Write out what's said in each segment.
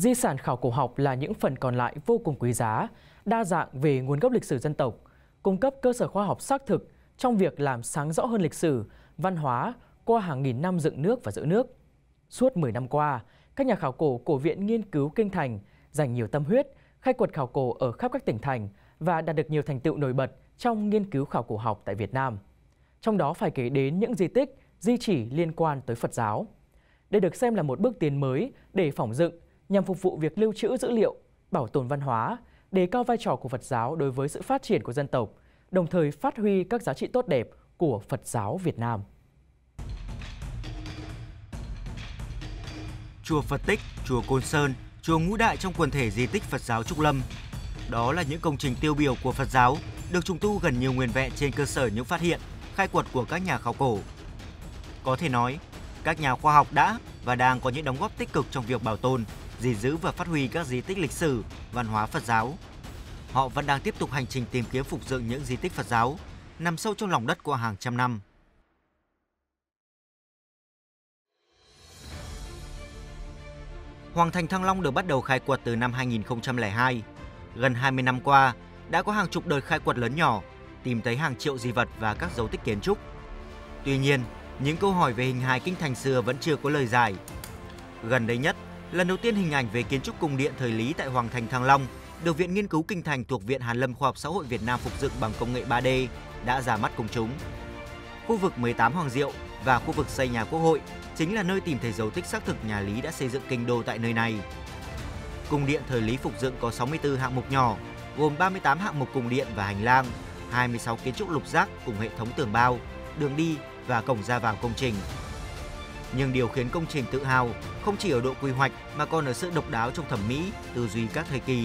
Di sản khảo cổ học là những phần còn lại vô cùng quý giá, đa dạng về nguồn gốc lịch sử dân tộc, cung cấp cơ sở khoa học xác thực trong việc làm sáng rõ hơn lịch sử, văn hóa qua hàng nghìn năm dựng nước và giữ nước. Suốt 10 năm qua, các nhà khảo cổ của Viện Nghiên cứu Kinh Thành dành nhiều tâm huyết, khai quật khảo cổ ở khắp các tỉnh thành và đạt được nhiều thành tựu nổi bật trong nghiên cứu khảo cổ học tại Việt Nam. Trong đó phải kể đến những di tích, di chỉ liên quan tới Phật giáo. Đây được xem là một bước tiến mới để phỏng dựng nhằm phục vụ việc lưu trữ dữ liệu, bảo tồn văn hóa, đề cao vai trò của Phật giáo đối với sự phát triển của dân tộc, đồng thời phát huy các giá trị tốt đẹp của Phật giáo Việt Nam. Chùa Phật Tích, chùa Côn Sơn, chùa Ngũ Đại trong quần thể di tích Phật giáo Trúc Lâm. Đó là những công trình tiêu biểu của Phật giáo, được trùng tu gần như nguyên vẹn trên cơ sở những phát hiện, khai quật của các nhà khảo cổ. Có thể nói, các nhà khoa học đã và đang có những đóng góp tích cực trong việc bảo tồn, gìn giữ và phát huy các di tích lịch sử, văn hóa Phật giáo. Họ vẫn đang tiếp tục hành trình tìm kiếm phục dựng những di tích Phật giáo nằm sâu trong lòng đất qua hàng trăm năm. Hoàng thành Thăng Long được bắt đầu khai quật từ năm 2002. Gần 20 năm qua, đã có hàng chục đợt khai quật lớn nhỏ, tìm thấy hàng triệu di vật và các dấu tích kiến trúc. Tuy nhiên, những câu hỏi về hình hài kinh thành xưa vẫn chưa có lời giải. Gần đây nhất, lần đầu tiên hình ảnh về kiến trúc cung điện thời Lý tại Hoàng thành Thăng Long được Viện Nghiên cứu Kinh Thành thuộc Viện Hàn lâm Khoa học Xã hội Việt Nam phục dựng bằng công nghệ 3D đã ra mắt công chúng. Khu vực 18 Hoàng Diệu và khu vực xây nhà Quốc hội chính là nơi tìm thấy dấu tích xác thực nhà Lý đã xây dựng kinh đô tại nơi này. Cung điện thời Lý phục dựng có 64 hạng mục nhỏ, gồm 38 hạng mục cung điện và hành lang, 26 kiến trúc lục giác cùng hệ thống tường bao, đường đi và cổng ra vào công trình. Nhưng điều khiến công trình tự hào không chỉ ở độ quy hoạch mà còn ở sự độc đáo trong thẩm mỹ, tư duy các thời kỳ.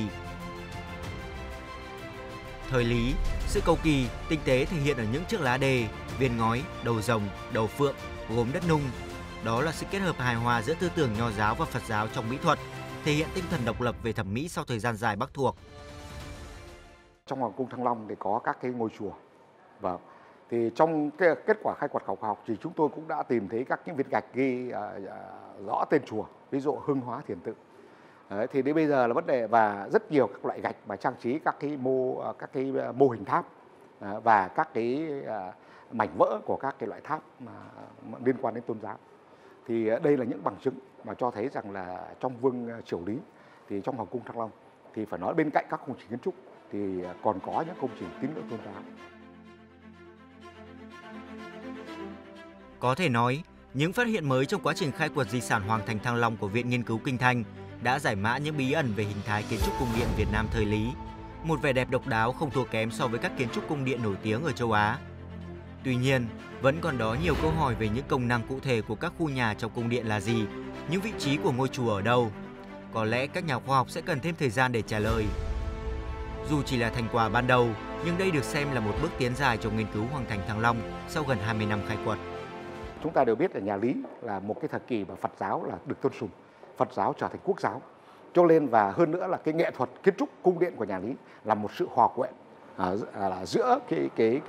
Thời Lý, sự cầu kỳ, tinh tế thể hiện ở những chiếc lá đề, viên ngói, đầu rồng, đầu phượng, gốm đất nung. Đó là sự kết hợp hài hòa giữa tư tưởng nho giáo và Phật giáo trong mỹ thuật, thể hiện tinh thần độc lập về thẩm mỹ sau thời gian dài bắc thuộc. Trong Hoàng cung Thăng Long thì có các cái ngôi chùa. Vâng. Thì trong cái kết quả khai quật khảo cổ học thì chúng tôi cũng đã tìm thấy các những viên gạch ghi rõ tên chùa, ví dụ Hưng Hóa Thiền Tự. Đấy, thì đến bây giờ là vấn đề và rất nhiều các loại gạch mà trang trí các cái mô hình tháp và các cái mảnh vỡ của các cái loại tháp mà liên quan đến tôn giáo. Thì đây là những bằng chứng mà cho thấy rằng là trong vương triều Lý thì trong Hoàng cung Thăng Long thì phải nói bên cạnh các công trình kiến trúc thì còn có những công trình tín ngưỡng tôn giáo. Có thể nói, những phát hiện mới trong quá trình khai quật di sản Hoàng thành Thăng Long của Viện Nghiên cứu Kinh Thành đã giải mã những bí ẩn về hình thái kiến trúc cung điện Việt Nam thời Lý, một vẻ đẹp độc đáo không thua kém so với các kiến trúc cung điện nổi tiếng ở châu Á. Tuy nhiên, vẫn còn đó nhiều câu hỏi về những công năng cụ thể của các khu nhà trong cung điện là gì, những vị trí của ngôi chùa ở đâu. Có lẽ các nhà khoa học sẽ cần thêm thời gian để trả lời. Dù chỉ là thành quả ban đầu, nhưng đây được xem là một bước tiến dài trong nghiên cứu Hoàng thành Thăng Long sau gần 20 năm khai quật. Chúng ta đều biết là nhà Lý là một cái thời kỳ mà Phật giáo là được tôn sùng, Phật giáo trở thành quốc giáo. Cho nên và hơn nữa là cái nghệ thuật kiến trúc cung điện của nhà Lý là một sự hòa quyện giữa cái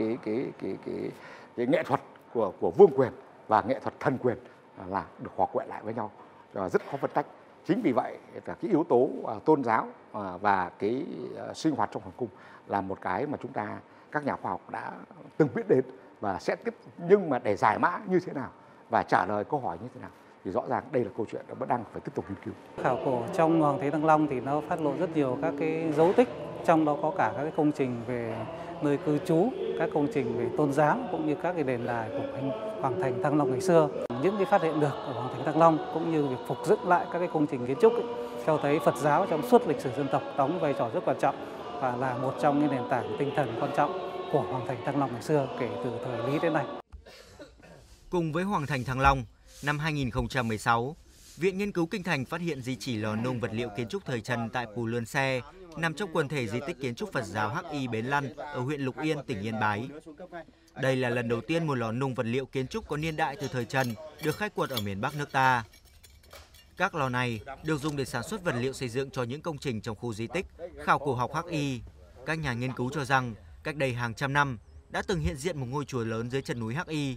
nghệ thuật của vương quyền và nghệ thuật thần quyền là được hòa quyện lại với nhau, rất khó phân tách. Chính vì vậy là cái yếu tố tôn giáo và cái sinh hoạt trong hoàng cung là một cái mà các nhà khoa học đã từng biết đến và sẽ nhưng mà để giải mã như thế nào và trả lời câu hỏi như thế nào thì rõ ràng đây là câu chuyện vẫn đang phải tiếp tục nghiên cứu. Khảo cổ trong Hoàng thành Thăng Long thì nó phát lộ rất nhiều các cái dấu tích, trong đó có cả các cái công trình về nơi cư trú, các công trình về tôn giáo cũng như các cái đền đài của Hoàng thành Thăng Long ngày xưa. Những cái phát hiện được ở Hoàng thành Thăng Long cũng như việc phục dựng lại các cái công trình kiến trúc cho thấy Phật giáo trong suốt lịch sử dân tộc đóng vai trò rất quan trọng và là một trong những nền tảng tinh thần quan trọng của Hoàng thành Thăng Long ngày xưa kể từ thời Lý đến nay. Cùng với Hoàng thành Thăng Long, năm 2016, Viện Nghiên cứu Kinh Thành phát hiện di chỉ lò nung vật liệu kiến trúc thời Trần tại Pù Lươn Xe, nằm trong quần thể di tích kiến trúc Phật giáo Hắc Y Bến Lăn ở huyện Lục Yên, tỉnh Yên Bái. Đây là lần đầu tiên một lò nung vật liệu kiến trúc có niên đại từ thời Trần được khai quật ở miền Bắc nước ta. Các lò này được dùng để sản xuất vật liệu xây dựng cho những công trình trong khu di tích khảo cổ học Hắc Y. Các nhà nghiên cứu cho rằng cách đây hàng trăm năm đã từng hiện diện một ngôi chùa lớn dưới chân núi Hắc Y.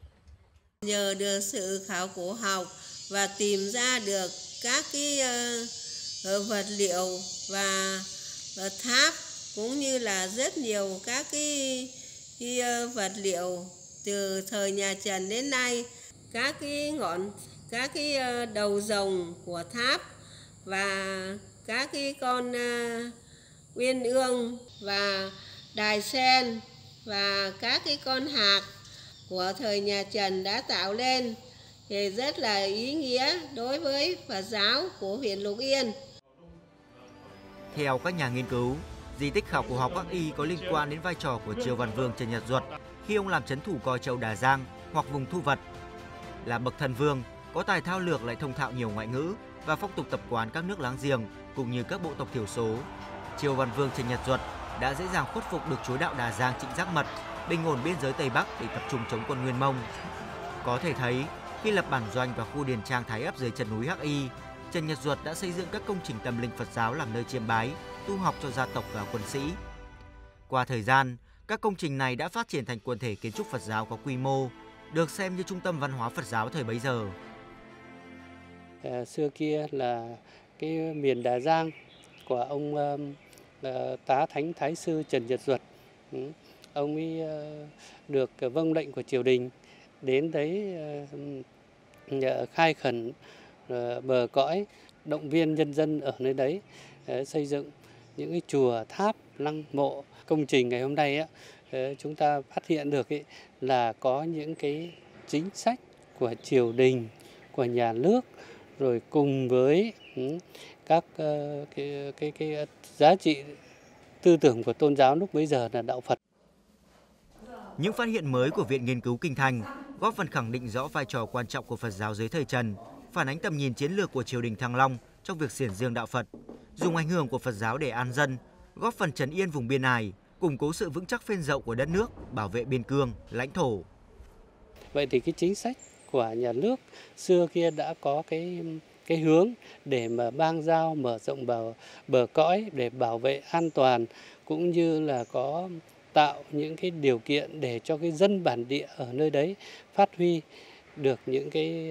Nhờ được sự khảo cổ học và tìm ra được các cái vật liệu và tháp, cũng như là rất nhiều các cái vật liệu từ thời nhà Trần đến nay, các cái đầu rồng của tháp và các cái con uyên ương và đài sen và các cái con hạc của thời nhà Trần đã tạo lên thì rất là ý nghĩa đối với Phật giáo của huyện Lục Yên. Theo các nhà nghiên cứu, di tích khảo cổ học Bắc Y có liên quan đến vai trò của Triều Văn Vương Trần Nhật Duật khi ông làm trấn thủ Coi Châu Đà Giang hoặc vùng Thu Vật. Là bậc thần vương, có tài thao lược lại thông thạo nhiều ngoại ngữ và phong tục tập quán các nước láng giềng cũng như các bộ tộc thiểu số. Triều Văn Vương Trần Nhật Duật đã dễ dàng khuất phục được chúa đạo Đà Giang Trịnh Giác Mật, bình ổn biên giới Tây Bắc để tập trung chống quân Nguyên Mông. Có thể thấy, khi lập bản doanh và khu điền trang Thái Ấp dưới chân núi Hắc Y, Trần Nhật Duật đã xây dựng các công trình tâm linh Phật giáo làm nơi chiêm bái, tu học cho gia tộc và quân sĩ. Qua thời gian, các công trình này đã phát triển thành quần thể kiến trúc Phật giáo có quy mô, được xem như trung tâm văn hóa Phật giáo thời bấy giờ. Xưa kia là cái miền Đà Giang của ông Tá Thánh Thái Sư Trần Nhật Duật. Ông ấy được vâng lệnh của triều đình đến đấy khai khẩn bờ cõi, động viên nhân dân ở nơi đấy, xây dựng những cái chùa, tháp, lăng mộ. Công trình ngày hôm nay chúng ta phát hiện được là có những cái chính sách của triều đình, của nhà nước, rồi cùng với các cái giá trị tư tưởng của tôn giáo lúc bấy giờ là đạo Phật. Những phát hiện mới của Viện Nghiên cứu Kinh Thành góp phần khẳng định rõ vai trò quan trọng của Phật giáo dưới thời Trần, phản ánh tầm nhìn chiến lược của triều đình Thăng Long trong việc xiển dương đạo Phật, dùng ảnh hưởng của Phật giáo để an dân, góp phần trấn yên vùng biên ải, củng cố sự vững chắc phên rộng của đất nước, bảo vệ biên cương, lãnh thổ. Vậy thì cái chính sách của nhà nước xưa kia đã có cái hướng để mà bang giao mở rộng bờ cõi để bảo vệ an toàn, cũng như là có tạo những cái điều kiện để cho cái dân bản địa ở nơi đấy phát huy được những cái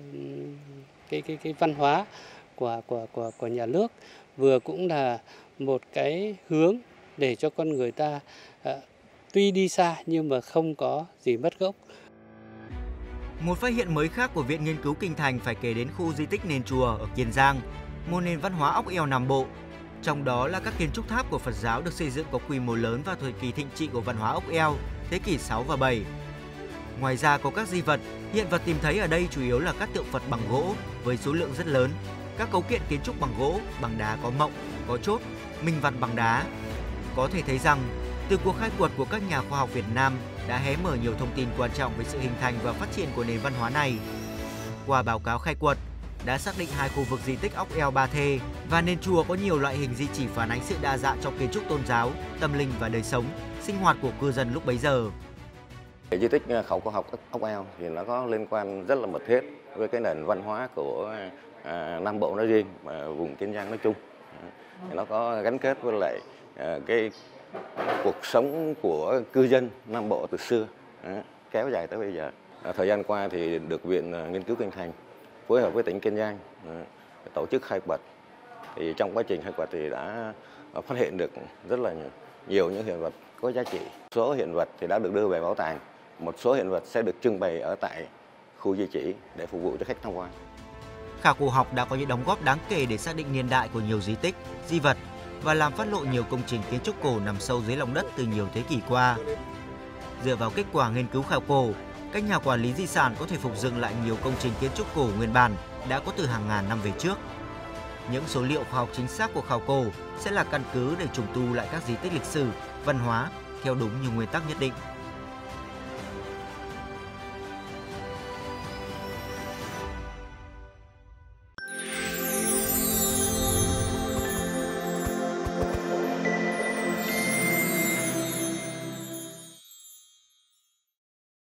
văn hóa của nhà nước, vừa cũng là một cái hướng để cho con người ta tuy đi xa nhưng mà không có gì mất gốc. Một phát hiện mới khác của Viện Nghiên cứu Kinh Thành phải kể đến khu di tích Nền Chùa ở Kiên Giang, một nền văn hóa ốc eo Nam Bộ. Trong đó là các kiến trúc tháp của Phật giáo được xây dựng có quy mô lớn vào thời kỳ thịnh trị của văn hóa ốc eo, thế kỷ 6 và 7. Ngoài ra có các di vật, hiện vật tìm thấy ở đây chủ yếu là các tượng Phật bằng gỗ với số lượng rất lớn, các cấu kiện kiến trúc bằng gỗ, bằng đá có mộng, có chốt, minh văn bằng đá. Có thể thấy rằng, từ cuộc khai quật của các nhà khoa học Việt Nam đã hé mở nhiều thông tin quan trọng về sự hình thành và phát triển của nền văn hóa này. Qua báo cáo khai quật, đã xác định 2 khu vực di tích ốc eo Ba Thê và Nền Chùa có nhiều loại hình di chỉ phản ánh sự đa dạng trong kiến trúc tôn giáo, tâm linh và đời sống, sinh hoạt của cư dân lúc bấy giờ. Di tích khảo cổ học ốc eo thì nó có liên quan rất là mật thiết với cái nền văn hóa của Nam Bộ nói riêng và vùng Kiên Giang nói chung. Nó có gắn kết với lại cái cuộc sống của cư dân Nam Bộ từ xưa kéo dài tới bây giờ. Thời gian qua thì được Viện Nghiên cứu Kinh Thành phối hợp với tỉnh Kiên Giang tổ chức khai quật. Thì trong quá trình khai quật thì đã phát hiện được rất là nhiều những hiện vật có giá trị. Số hiện vật thì đã được đưa về bảo tàng, một số hiện vật sẽ được trưng bày ở tại khu di chỉ để phục vụ cho khách tham quan. Khảo cổ học đã có những đóng góp đáng kể để xác định niên đại của nhiều di tích, di vật và làm phát lộ nhiều công trình kiến trúc cổ nằm sâu dưới lòng đất từ nhiều thế kỷ qua. Dựa vào kết quả nghiên cứu khảo cổ, các nhà quản lý di sản có thể phục dựng lại nhiều công trình kiến trúc cổ nguyên bản đã có từ hàng ngàn năm về trước. Những số liệu khoa học chính xác của khảo cổ sẽ là căn cứ để trùng tu lại các di tích lịch sử, văn hóa theo đúng nhiều nguyên tắc nhất định.